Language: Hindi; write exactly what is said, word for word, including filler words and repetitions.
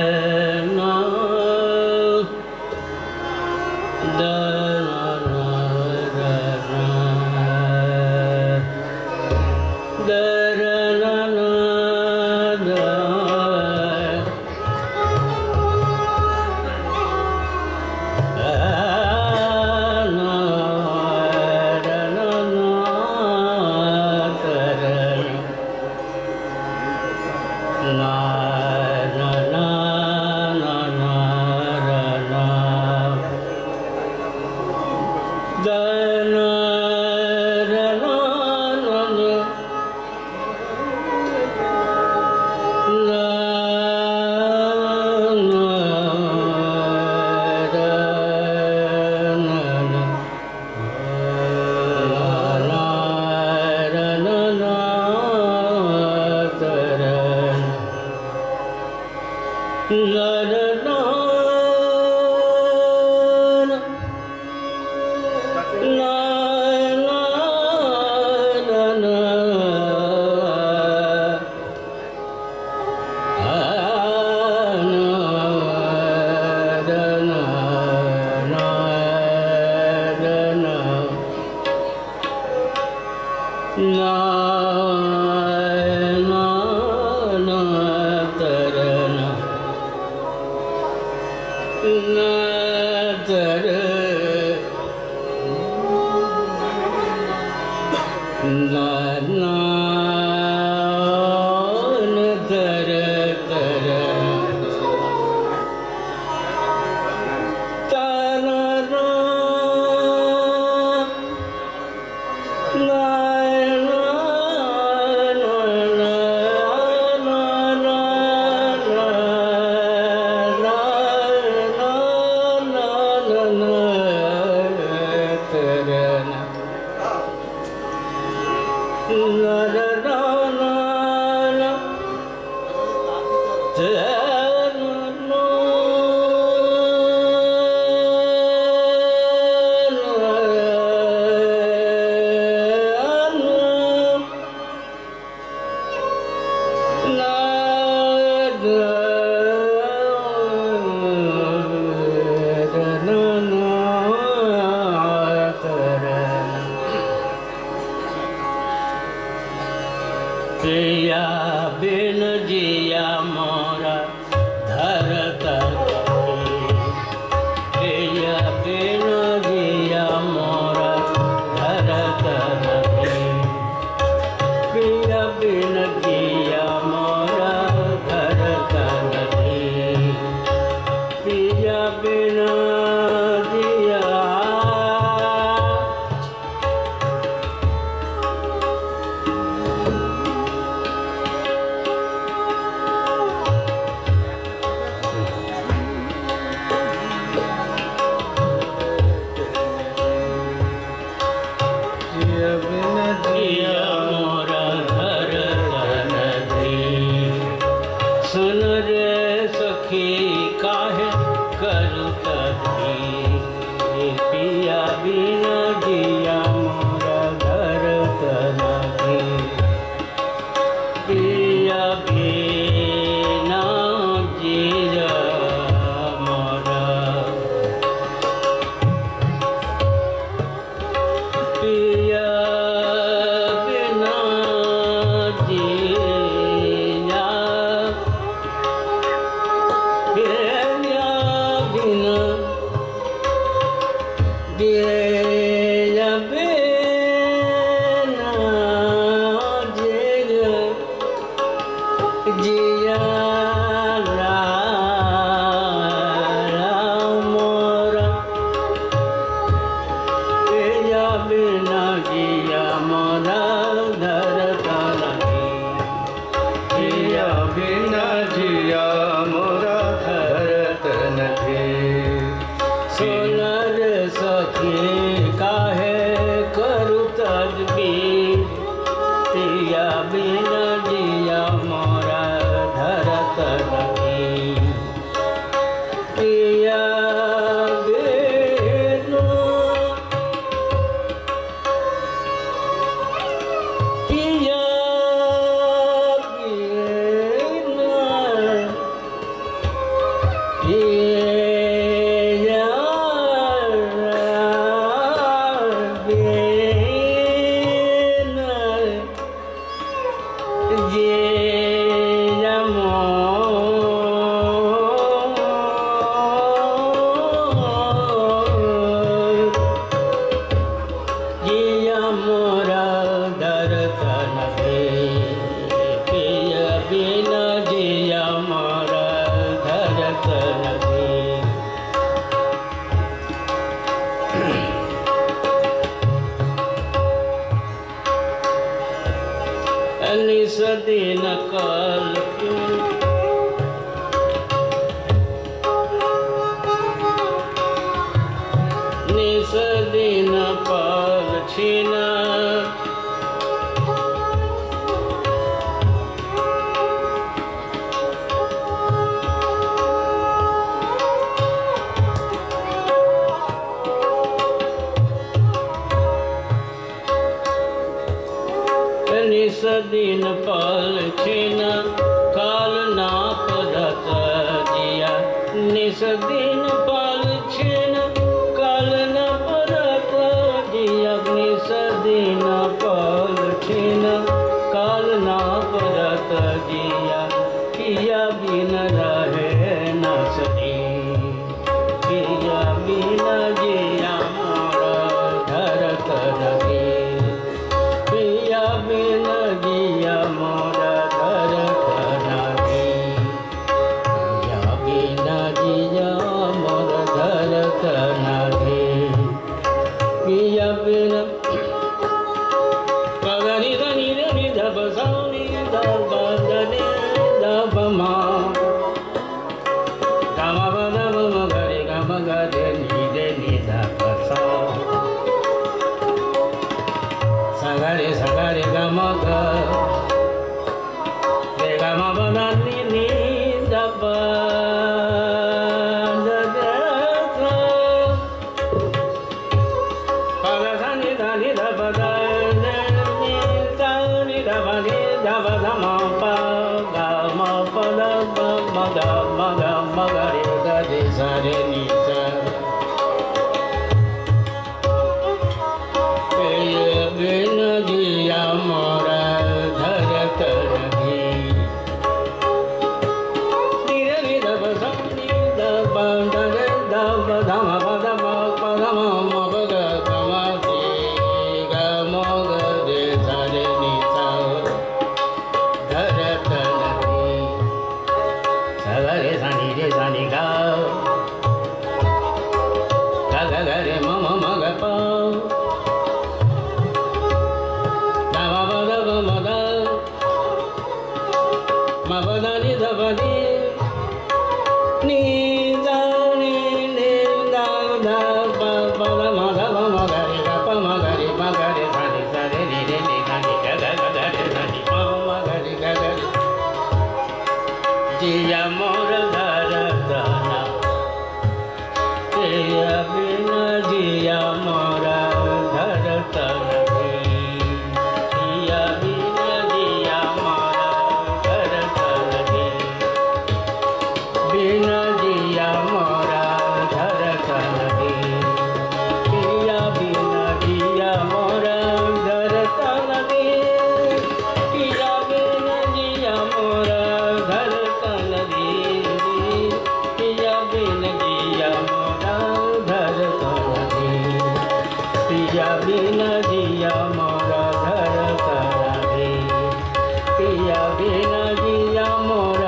जिया मोरा घर दिन काल निस दिन पाल छीना निस दिन पाल छीना काल ना पदत जिया निस दिन पाल छीना काल ना पदत जिया निस दिन पाल छीना काल ना पदत जिया किया बिन रहे न सही किया बिन जिया मोरा धरत रहे पिया बिन जिया मोरा धरत रहे पिया बिन जिया मोरा धरत रहे पिया बिन पगनि धनि रे धब सौनि धब धनि धब मा गम बदम गरे गम गरे नि रे नि धब सा सगरे सगरे गम ग रे गम बदनि नि धब पग धनि धनि धब धनि धनि धब नि धब धम प गम पद मग मग मगरे गरे सरे नि सा बिन जिया मोरा धरत रहे धीरे धीरे बसंती दब धरे दब धम पद पद मग गम दे गम गरे सरे नि सा धरत रहे सगरे सनि रे सनि गा ग गरे मम मग प मबदनि धबनि नि दानि नि दा दा प पद मधव मगरे गप मगरे मगरे धनि सरे नि रे नि धनि ग ग ग रे धनि म मगरे ग ग जिया मोर धरत ना जिया बिन जिया मोरा धरत रहे जिया बिन जिया मोरा धरत रहे बिन जिया मोरा धरत रहे जिया बिन जिया मोरा धरत रहे जिया बिन जिया मोरा धरत रहे जिया बिन जिया मोरा धरत रहे पिया बिन जिया मोरा धरत रहे पिया बिन जिया मोरा